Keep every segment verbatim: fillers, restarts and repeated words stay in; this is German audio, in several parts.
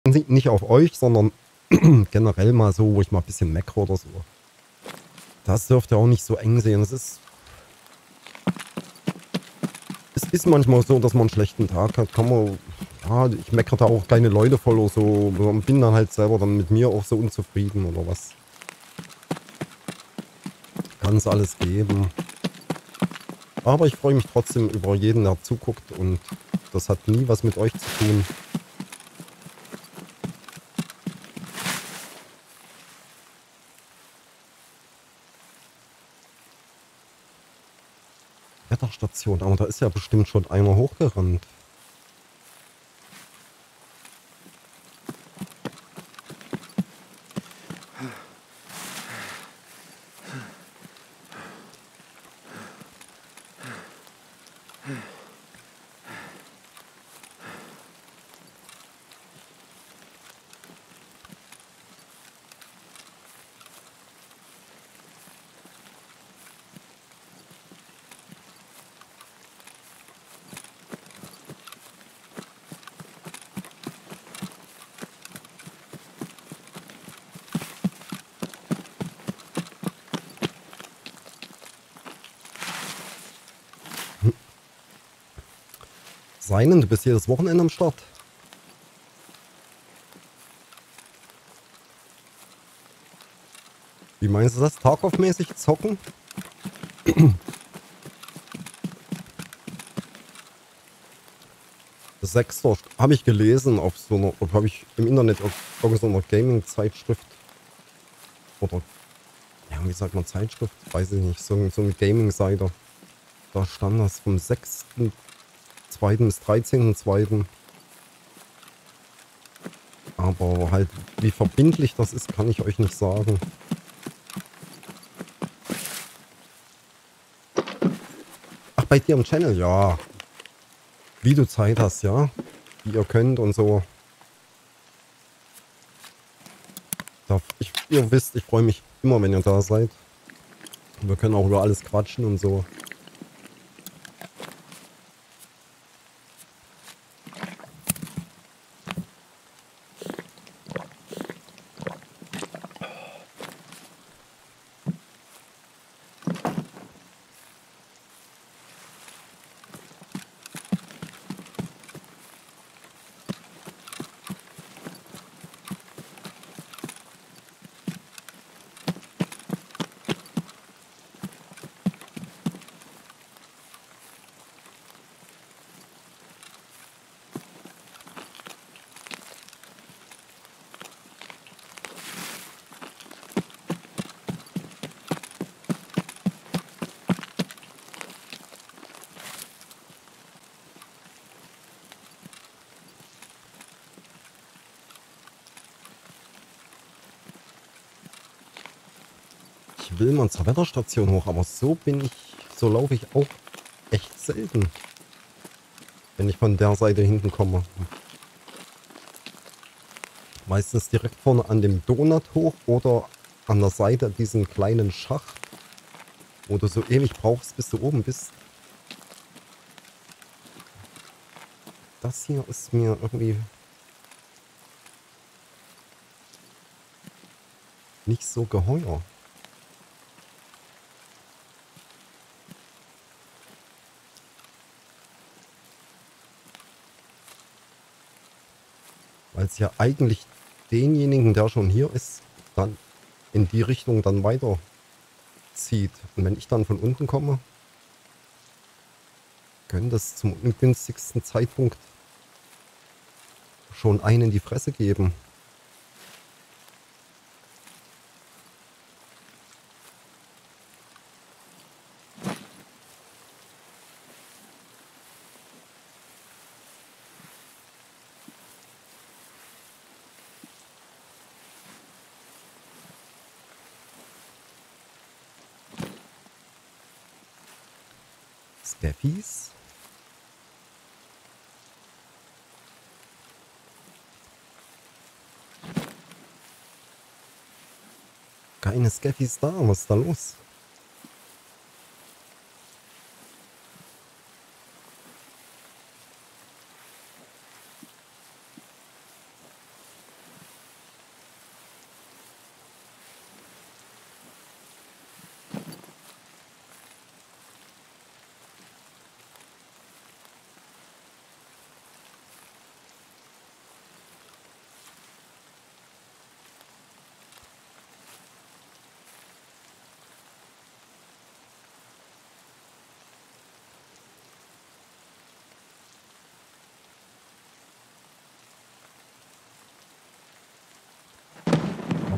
Nicht auf euch, sondern generell mal so, wo ich mal ein bisschen meckere oder so. Das dürft ihr auch nicht so eng sehen. Es ist, es ist manchmal so, dass man einen schlechten Tag hat. Kann man, ja, ich meckere da auch keine Leute voll oder so. Bin dann halt selber dann mit mir auch so unzufrieden oder was. Kann es alles geben. Aber ich freue mich trotzdem über jeden, der zuguckt, und das hat nie was mit euch zu tun. Wetterstation, aber da ist ja bestimmt schon einer hochgerannt. Seinen, du bist jedes Wochenende am Start. Wie meinst du das? Tarkov-mäßig zocken? Sechster habe ich gelesen auf so einer, habe ich im Internet auf irgendeiner Gaming-Zeitschrift oder, ja, wie sagt man, Zeitschrift? Weiß ich nicht, so, so eine Gaming-Seite. Da stand das vom sechsten zweiten bis dreizehnten zweiten Aber halt, wie verbindlich das ist, kann ich euch nicht sagen. Ach, bei dir im Channel, ja. Wie du Zeit hast, ja. Wie ihr könnt und so. Da, ich, ihr wisst, ich freue mich immer, wenn ihr da seid. Wir können auch über alles quatschen und so. Ich will mal zur Wetterstation hoch, aber so bin ich, so laufe ich auch echt selten. Wenn ich von der Seite hinten komme. Meistens direkt vorne an dem Donut hoch oder an der Seite diesen kleinen Schacht, wo du so ewig brauchst, bis du oben bist. Das hier ist mir irgendwie nicht so geheuer. Weil es ja eigentlich denjenigen, der schon hier ist, dann in die Richtung dann weiter zieht. Und wenn ich dann von unten komme, könnte es zum ungünstigsten Zeitpunkt schon einen in die Fresse geben. Scaffies? Keine Scaffies da, was ist da los?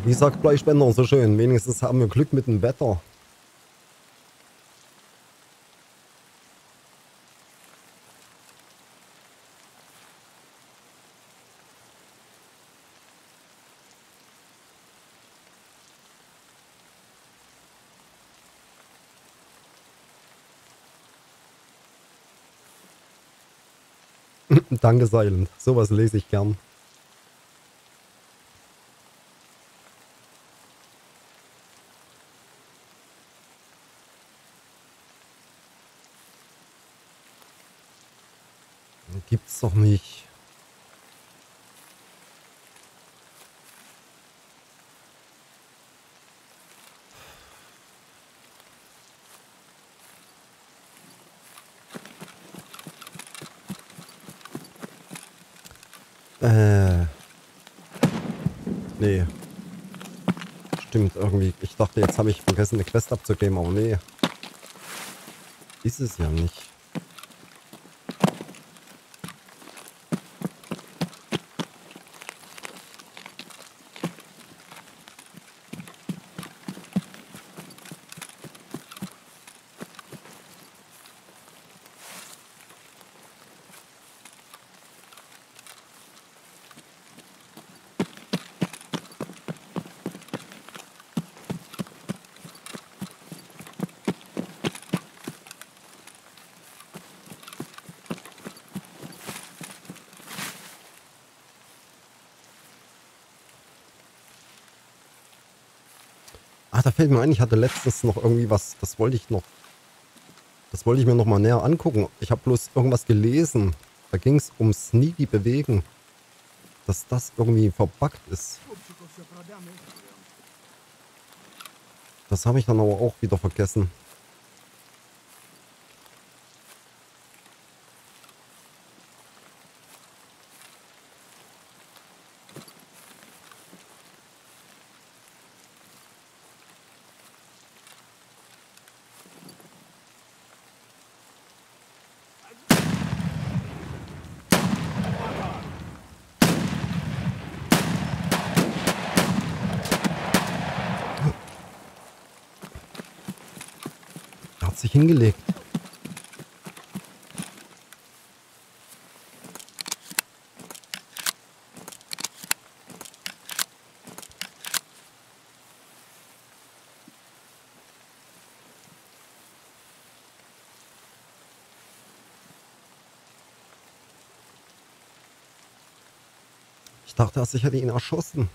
Wie sagt Bleispender so schön, wenigstens haben wir Glück mit dem Wetter. Danke, Silent. Sowas lese ich gern. Gibt's doch nicht. Äh. Nee. Stimmt irgendwie. Ich dachte, jetzt habe ich vergessen, eine Quest abzugeben, aber nee. Ist es ja nicht. Ach, da fällt mir ein, ich hatte letztens noch irgendwie was, das wollte ich noch, das wollte ich mir noch mal näher angucken. Ich habe bloß irgendwas gelesen. Da ging es um Sneaky Bewegen. Dass das irgendwie verbuggt ist. Das habe ich dann aber auch wieder vergessen. Er hat sich hingelegt. Ich dachte erst, ich hätte ihn erschossen.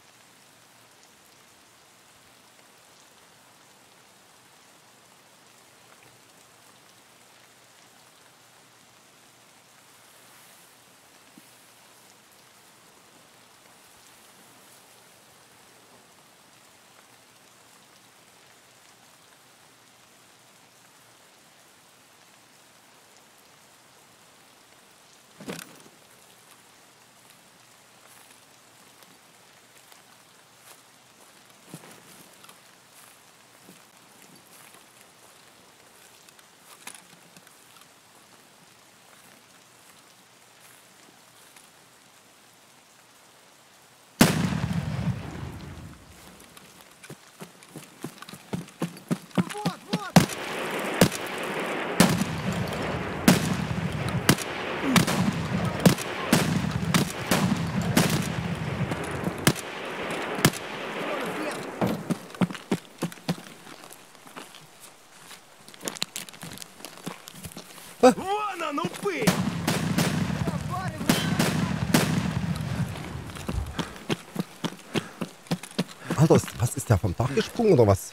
Alter, was ist der vom Dach gesprungen oder was?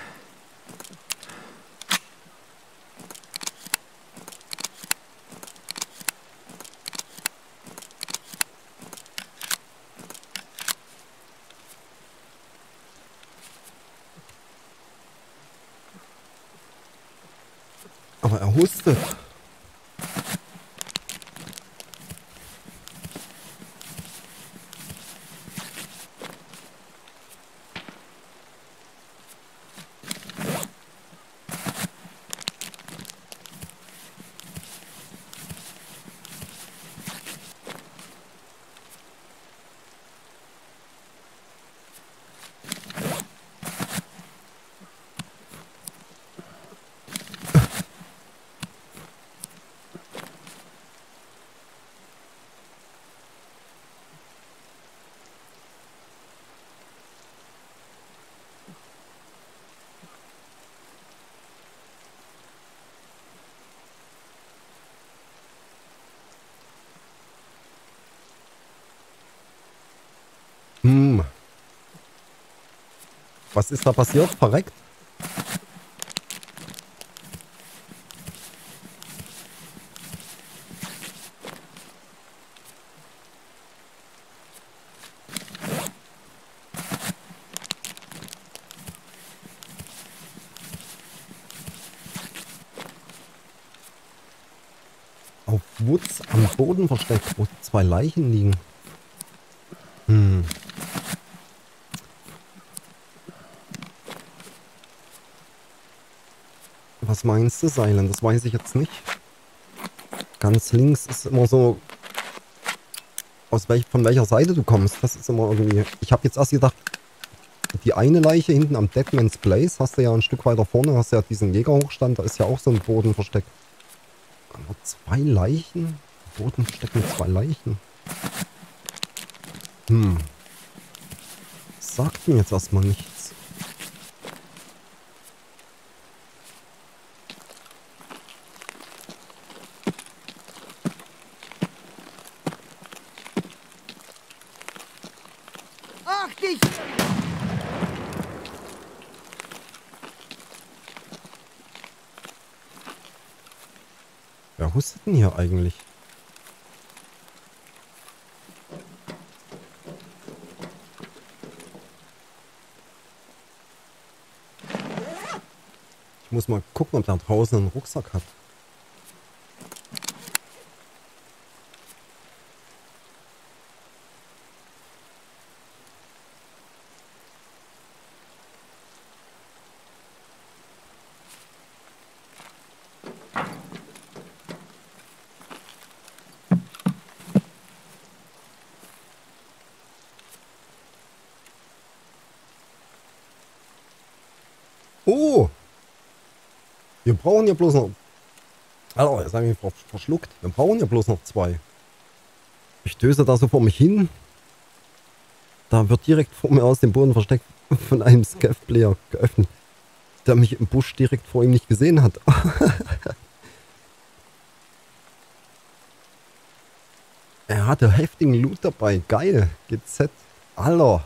Aber er hustet. Hm. Was ist da passiert? Verreckt? Auf Woods am Boden versteckt, wo zwei Leichen liegen. Hm. Was meinst du, Seilen? Das weiß ich jetzt nicht. Ganz links ist immer so, aus welch, von welcher Seite du kommst. Das ist immer irgendwie... Ich habe jetzt erst gedacht, die eine Leiche hinten am Deadman's Place hast du ja ein Stück weiter vorne, hast ja diesen Jägerhochstand, da ist ja auch so ein Boden versteckt. Aber zwei Leichen? Boden versteckt mit zwei Leichen. Hm. Sagt mir jetzt erstmal nichts. Ach dich! Wer hustet denn hier eigentlich? Ich muss mal gucken, ob da draußen einen Rucksack hat. Oh! Wir brauchen ja bloß noch... Alter, jetzt habe ich mich verschluckt. Wir brauchen ja bloß noch zwei. Ich döse da so vor mich hin. Da wird direkt vor mir aus dem Boden versteckt von einem Scav-Player geöffnet, der mich im Busch direkt vor ihm nicht gesehen hat. Er hatte heftigen Loot dabei. Geil. G Z. Alter.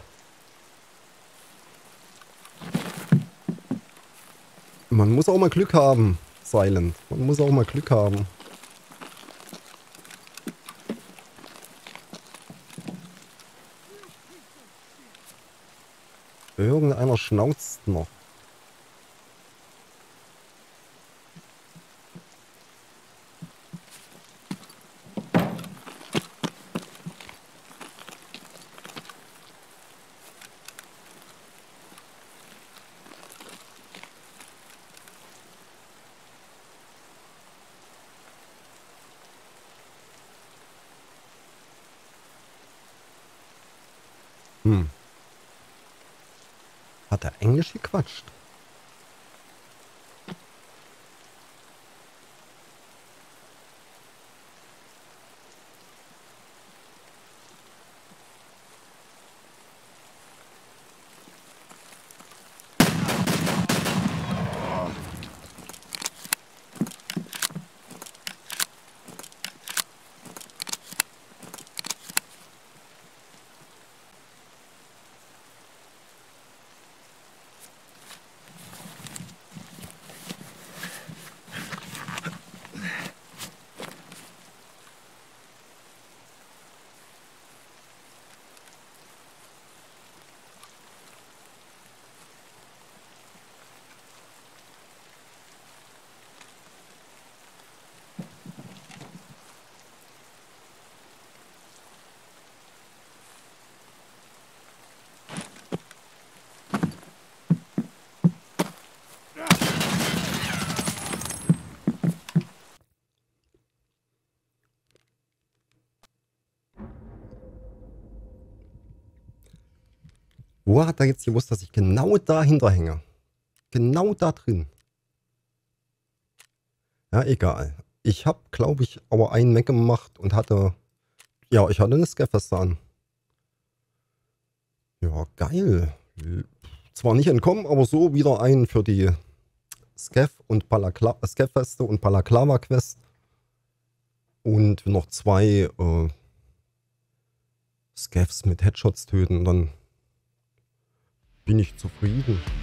Man muss auch mal Glück haben, Silent. Man muss auch mal Glück haben. Irgendeiner schnauzt noch. Hm. Hat er Englisch gequatscht? Wo hat er jetzt gewusst, dass ich genau dahinter hänge? Genau da drin. Ja, egal. Ich habe, glaube ich, aber einen weggemacht und hatte... Ja, ich hatte eine Scaffeste an. Ja, geil. Zwar nicht entkommen, aber so wieder einen für die Scaff und Balakla Scaffeste und Balaklava Quest. Und noch zwei äh, Scavs mit Headshots töten, dann bin ich zufrieden.